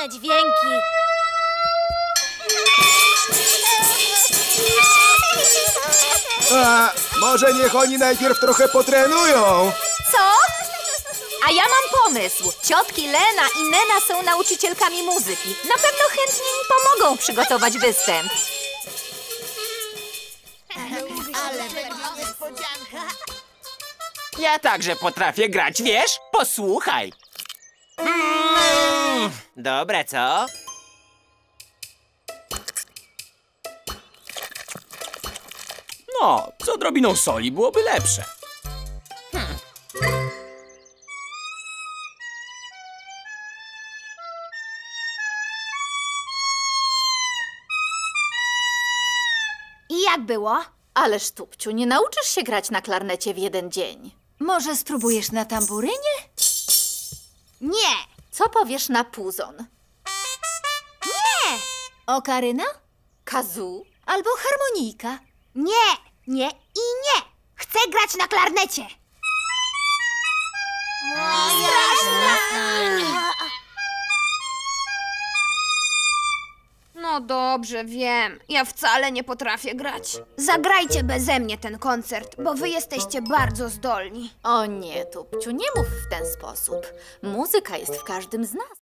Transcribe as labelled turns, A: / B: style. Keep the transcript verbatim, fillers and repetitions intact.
A: dziwne dźwięki.
B: A, może niech oni najpierw trochę potrenują.
C: Co? A ja mam pomysł. Ciotki Lena i Nena są nauczycielkami muzyki. Na pewno chętnie mi pomogą przygotować występ.
D: Ja także potrafię grać, wiesz? Posłuchaj. Mm, dobre, co?
E: No, z odrobiną soli byłoby lepsze.
A: I jak było?
C: Ależ, Tupciu, nie nauczysz się grać na klarnecie w jeden dzień.
A: Może spróbujesz na tamburynie? Nie!
C: Co powiesz na puzon?
A: Nie! Okaryna?
C: Kazoo?
A: Albo harmonijka? Nie! Nie i nie! Chcę grać na klarnecie!
F: No dobrze, wiem. Ja wcale nie potrafię grać. Zagrajcie beze mnie ten koncert, bo wy jesteście bardzo zdolni.
C: O nie, Tupciu, nie mów w ten sposób. Muzyka jest w każdym z nas.